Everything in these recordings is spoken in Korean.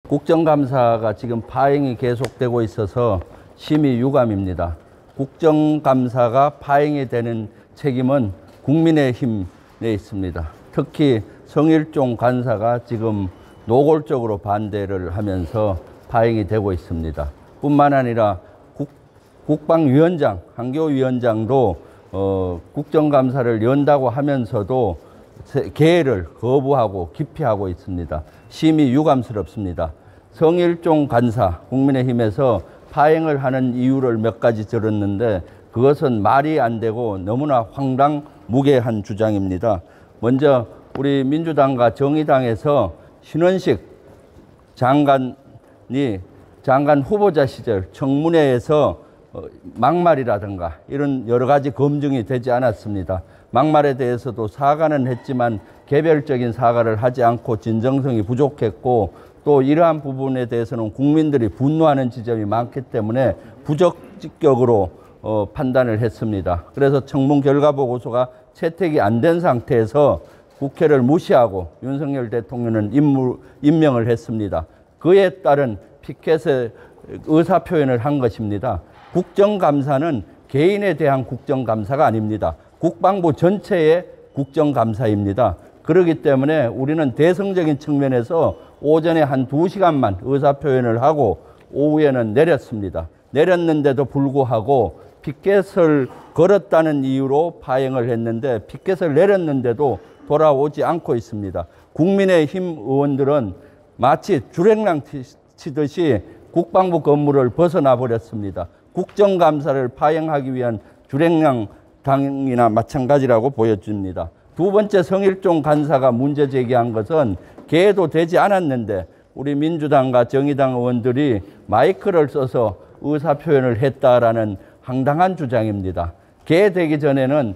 국정감사가 지금 파행이 계속되고 있어서 심히 유감입니다. 국정감사가 파행이 되는 책임은 국민의힘에 있습니다. 특히 성일종 간사가 지금 노골적으로 반대를 하면서 파행이 되고 있습니다. 뿐만 아니라 국방위원장, 한교위원장도 국정감사를 연다고 하면서도 개회를 거부하고 기피하고 있습니다. 심히 유감스럽습니다. 성일종 간사, 국민의힘에서 파행을 하는 이유를 몇 가지 들었는데 그것은 말이 안 되고 너무나 황당무계한 주장입니다. 먼저 우리 민주당과 정의당에서 신원식 장관 후보자 시절 청문회에서 막말이라든가 이런 여러 가지 검증이 되지 않았습니다. 막말에 대해서도 사과는 했지만 개별적인 사과를 하지 않고 진정성이 부족했고 또 이러한 부분에 대해서는 국민들이 분노하는 지점이 많기 때문에 부적격으로 판단을 했습니다. 그래서 청문 결과 보고서가 채택이 안 된 상태에서 국회를 무시하고 윤석열 대통령은 임명을 했습니다. 그에 따른 피켓의 의사표현을 한 것입니다. 국정감사는 개인에 대한 국정감사가 아닙니다. 국방부 전체의 국정감사입니다. 그렇기 때문에 우리는 대승적인 측면에서 오전에 한 2시간만 의사표현을 하고 오후에는 내렸습니다. 내렸는데도 불구하고 피켓을 걸었다는 이유로 파행을 했는데 피켓을 내렸는데도 돌아오지 않고 있습니다. 국민의힘 의원들은 마치 주랭랑 치듯이 국방부 건물을 벗어나 버렸습니다. 국정감사를 파행하기 위한 주랭랑당이나 마찬가지라고 보여집니다. 두 번째 성일종 간사가 문제 제기한 것은 개회도 되지 않았는데 우리 민주당과 정의당 의원들이 마이크를 써서 의사표현을 했다라는 황당한 주장입니다. 개회되기 전에는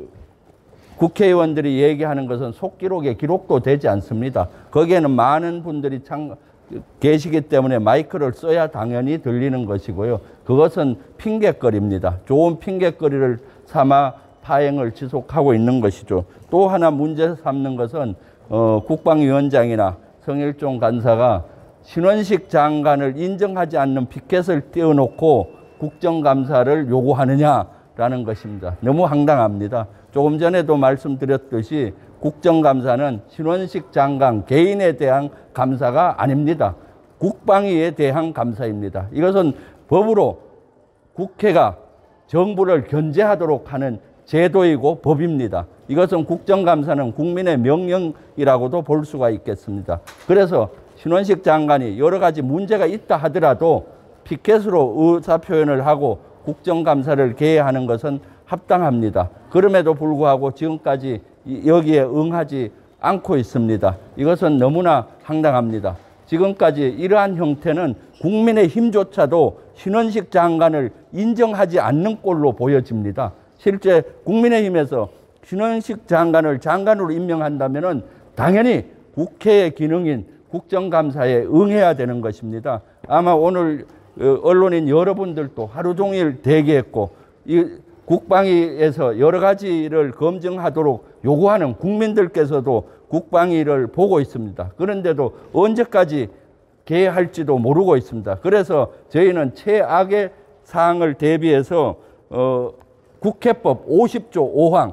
국회의원들이 얘기하는 것은 속기록에 기록도 되지 않습니다. 거기에는 많은 분들이 계시기 때문에 마이크를 써야 당연히 들리는 것이고요. 그것은 핑곗거리입니다. 좋은 핑곗거리를 삼아 파행을 지속하고 있는 것이죠. 또 하나 문제 삼는 것은 국방위원장이나 성일종 간사가 신원식 장관을 인정하지 않는 피켓을 띄워놓고 국정감사를 요구하느냐라는 것입니다. 너무 황당합니다. 조금 전에도 말씀드렸듯이 국정감사는 신원식 장관 개인에 대한 감사가 아닙니다. 국방위에 대한 감사입니다. 이것은 법으로 국회가 정부를 견제하도록 하는 제도이고 법입니다. 이것은 국정감사는 국민의 명령이라고도 볼 수가 있겠습니다. 그래서 신원식 장관이 여러 가지 문제가 있다 하더라도 피켓으로 의사표현을 하고 국정감사를 개회하는 것은 합당합니다. 그럼에도 불구하고 지금까지 여기에 응하지 않고 있습니다. 이것은 너무나 황당합니다. 지금까지 이러한 형태는 국민의힘조차도 신원식 장관을 인정하지 않는 꼴로 보여집니다. 실제 국민의힘에서 신원식 장관을 장관으로 임명한다면 당연히 국회의 기능인 국정감사에 응해야 되는 것입니다. 아마 오늘 언론인 여러분들도 하루 종일 대기했고 이 국방위에서 여러 가지를 검증하도록 요구하는 국민들께서도 국방위를 보고 있습니다. 그런데도 언제까지 개회할지도 모르고 있습니다. 그래서 저희는 최악의 사항을 대비해서 국회법 50조 5항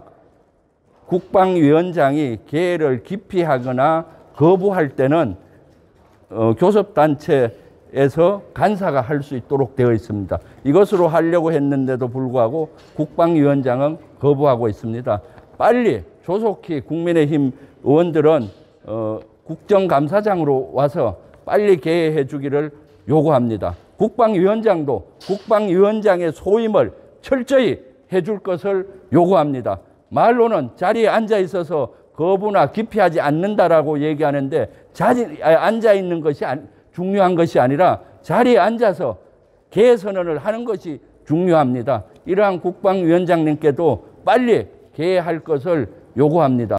국방위원장이 개회를 기피하거나 거부할 때는 교섭단체에서 간사가 할 수 있도록 되어 있습니다. 이것으로 하려고 했는데도 불구하고 국방위원장은 거부하고 있습니다. 빨리 조속히 국민의힘 의원들은 국정감사장으로 와서 빨리 개회해 주기를 요구합니다. 국방위원장도 국방위원장의 소임을 철저히 해줄 것을 요구합니다. 말로는 자리에 앉아 있어서 거부나 기피하지 않는다라고 얘기하는데 자리에 앉아 있는 것이 중요한 것이 아니라 자리에 앉아서 개회 선언을 하는 것이 중요합니다. 이러한 국방위원장님께도 빨리 개회할 것을 요구합니다.